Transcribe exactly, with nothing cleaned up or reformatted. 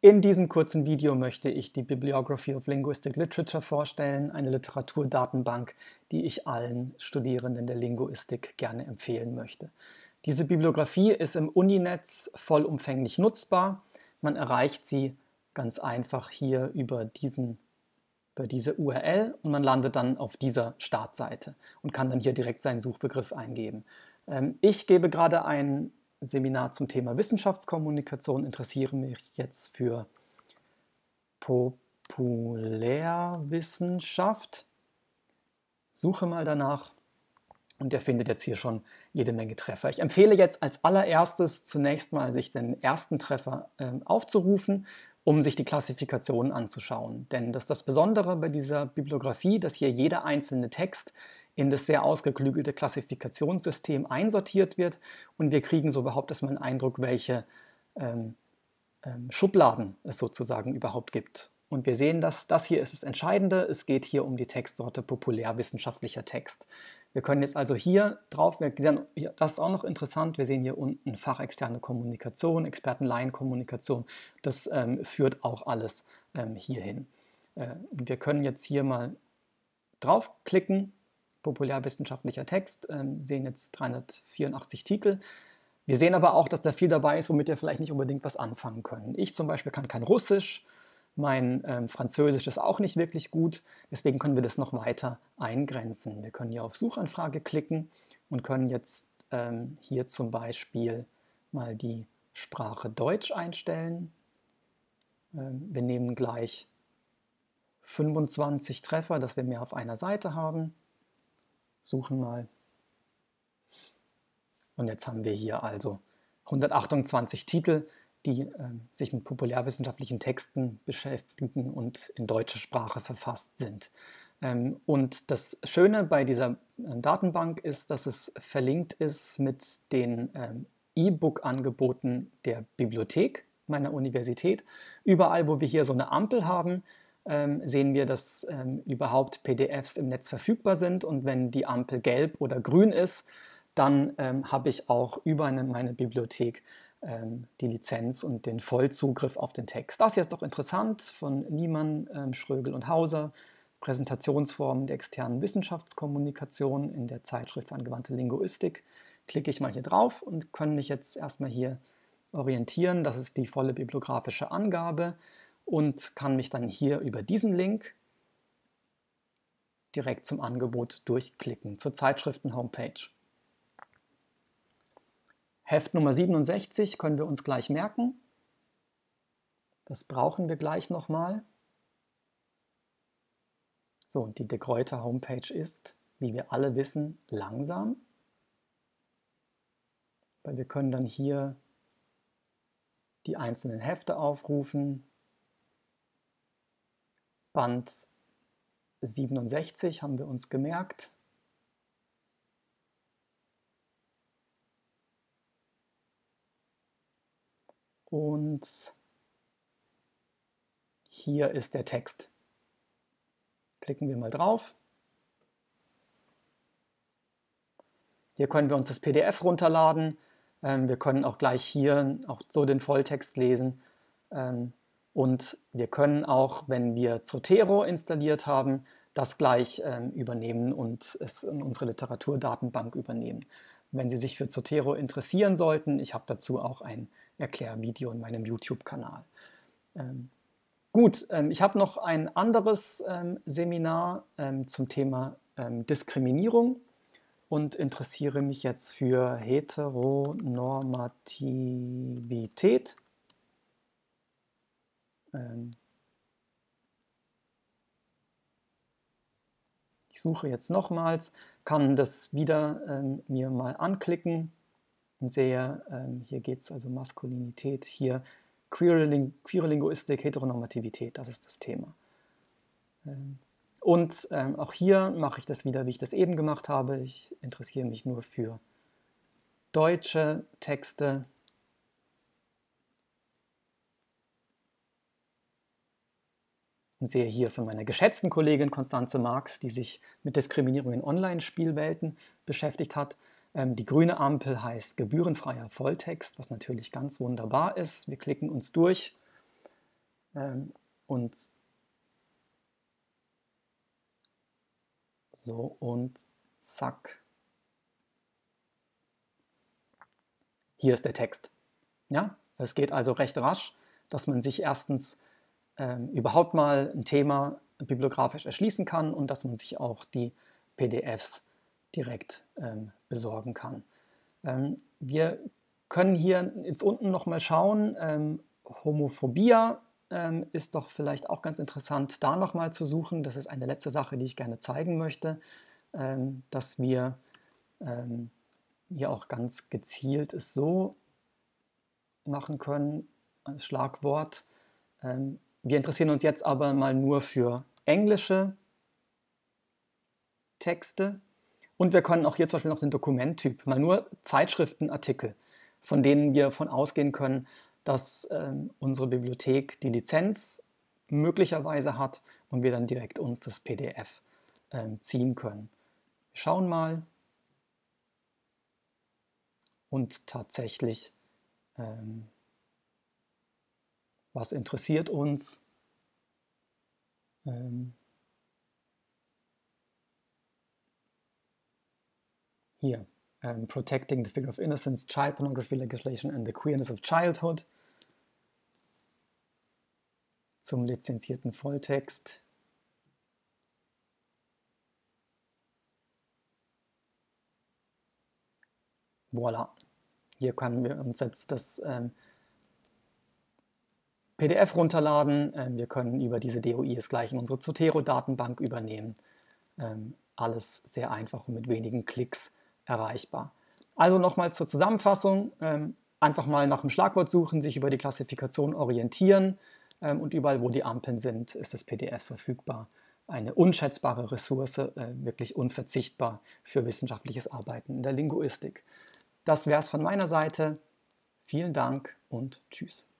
In diesem kurzen Video möchte ich die Bibliography of Linguistic Literature vorstellen, eine Literaturdatenbank, die ich allen Studierenden der Linguistik gerne empfehlen möchte. Diese Bibliografie ist im Uninetz vollumfänglich nutzbar. Man erreicht sie ganz einfach hier über, diesen, über diese U R L und man landet dann auf dieser Startseite und kann dann hier direkt seinen Suchbegriff eingeben. Ich gebe gerade ein Seminar zum Thema Wissenschaftskommunikation, interessiere mich jetzt für Populärwissenschaft, suche mal danach und ihr findet jetzt hier schon jede Menge Treffer. Ich empfehle jetzt als allererstes zunächst mal, sich den ersten Treffer äh, aufzurufen, um sich die Klassifikationen anzuschauen. Denn das ist das Besondere bei dieser Bibliografie, dass hier jeder einzelne Text in das sehr ausgeklügelte Klassifikationssystem einsortiert wird und wir kriegen so überhaupt erstmal einen Eindruck, welche ähm, ähm, Schubladen es sozusagen überhaupt gibt. Und wir sehen, dass das hier ist das Entscheidende. Es geht hier um die Textsorte populärwissenschaftlicher Text. Wir können jetzt also hier drauf, wir sehen, das ist auch noch interessant, wir sehen hier unten fachexterne Kommunikation, Experten-Laien-Kommunikation. Das ähm, führt auch alles ähm, hierhin. Äh, und wir können jetzt hier mal draufklicken. Populärwissenschaftlicher Text, ähm, sehen jetzt dreihundertvierundachtzig Titel. Wir sehen aber auch, dass da viel dabei ist, womit wir vielleicht nicht unbedingt was anfangen können. Ich zum Beispiel kann kein Russisch, mein ähm, Französisch ist auch nicht wirklich gut, deswegen können wir das noch weiter eingrenzen. Wir können hier auf Suchanfrage klicken und können jetzt ähm, hier zum Beispiel mal die Sprache Deutsch einstellen. Ähm, wir nehmen gleich fünfundzwanzig Treffer, dass wir mehr auf einer Seite haben. Suchen mal. Und jetzt haben wir hier also hundertachtundzwanzig Titel, die äh, sich mit populärwissenschaftlichen Texten beschäftigen und in deutscher Sprache verfasst sind. Ähm, und das Schöne bei dieser äh, Datenbank ist, dass es verlinkt ist mit den ähm, E-Book-Angeboten der Bibliothek meiner Universität. Überall, wo wir hier so eine Ampel haben, Ähm, sehen wir, dass ähm, überhaupt P D Fs im Netz verfügbar sind und wenn die Ampel gelb oder grün ist, dann ähm, habe ich auch über eine, meine Bibliothek ähm, die Lizenz und den Vollzugriff auf den Text. Das hier ist doch interessant von Niemann, ähm, Schrögel und Hauser, Präsentationsformen der externen Wissenschaftskommunikation in der Zeitschrift für angewandte Linguistik. Klicke ich mal hier drauf und kann mich jetzt erstmal hier orientieren. Das ist die volle bibliografische Angabe. Und kann mich dann hier über diesen Link direkt zum Angebot durchklicken, zur Zeitschriften-Homepage. Heft Nummer siebenundsechzig können wir uns gleich merken. Das brauchen wir gleich nochmal. So, und die De Gruyter Homepage ist, wie wir alle wissen, langsam. Weil wir können dann hier die einzelnen Hefte aufrufen. Band siebenundsechzig haben wir uns gemerkt. Und hier ist der Text. Klicken wir mal drauf. Hier können wir uns das P D F runterladen. Wir können auch gleich hier auch so den Volltext lesen. Und wir können auch, wenn wir Zotero installiert haben, das gleich ähm, übernehmen und es in unsere Literaturdatenbank übernehmen. Wenn Sie sich für Zotero interessieren sollten, ich habe dazu auch ein Erklärvideo in meinem YouTube-Kanal. Ähm, gut, ähm, ich habe noch ein anderes ähm, Seminar ähm, zum Thema ähm, Diskriminierung und interessiere mich jetzt für Heteronormativität. Ich suche jetzt nochmals, kann das wieder ähm, mir mal anklicken und sehe, ähm, hier geht es also Maskulinität, hier Queere, Ling Queere Linguistik, Heteronormativität, das ist das Thema. Ähm, und ähm, auch hier mache ich das wieder, wie ich das eben gemacht habe. Ich interessiere mich nur für deutsche Texte. Und sehe hier von meiner geschätzten Kollegin Constanze Marx, die sich mit Diskriminierung in Online-Spielwelten beschäftigt hat. Ähm, die grüne Ampel heißt gebührenfreier Volltext, was natürlich ganz wunderbar ist. Wir klicken uns durch Ähm, und so und zack. Hier ist der Text. Ja? Es geht also recht rasch, dass man sich erstens ähm, überhaupt mal ein Thema bibliografisch erschließen kann und dass man sich auch die P D Fs direkt ähm, besorgen kann. Ähm, wir können hier jetzt unten nochmal schauen, ähm, Homophobia ähm, ist doch vielleicht auch ganz interessant, da nochmal zu suchen. Das ist eine letzte Sache, die ich gerne zeigen möchte, ähm, dass wir ähm, hier auch ganz gezielt es so machen können, als Schlagwort. Ähm, wir interessieren uns jetzt aber mal nur für englische Texte. Und wir können auch hier zum Beispiel noch den Dokumenttyp, mal nur Zeitschriftenartikel, von denen wir von ausgehen können, dass ähm, unsere Bibliothek die Lizenz möglicherweise hat und wir dann direkt uns das P D F ähm, ziehen können. Wir schauen mal und tatsächlich, ähm, was interessiert uns? Ähm, Hier, um, Protecting the Figure of Innocence, Child Pornography Legislation and the Queerness of Childhood. Zum lizenzierten Volltext. Voilà. Hier können wir uns jetzt das ähm, P D F runterladen. Ähm, wir können über diese D O I es gleich in unsere Zotero-Datenbank übernehmen. Ähm, alles sehr einfach und mit wenigen Klicks erreichbar. Also nochmal zur Zusammenfassung. Ähm, einfach mal nach dem Schlagwort suchen, sich über die Klassifikation orientieren ähm, und überall, wo die Ampeln sind, ist das P D F verfügbar. Eine unschätzbare Ressource, äh, wirklich unverzichtbar für wissenschaftliches Arbeiten in der Linguistik. Das wäre es von meiner Seite. Vielen Dank und tschüss.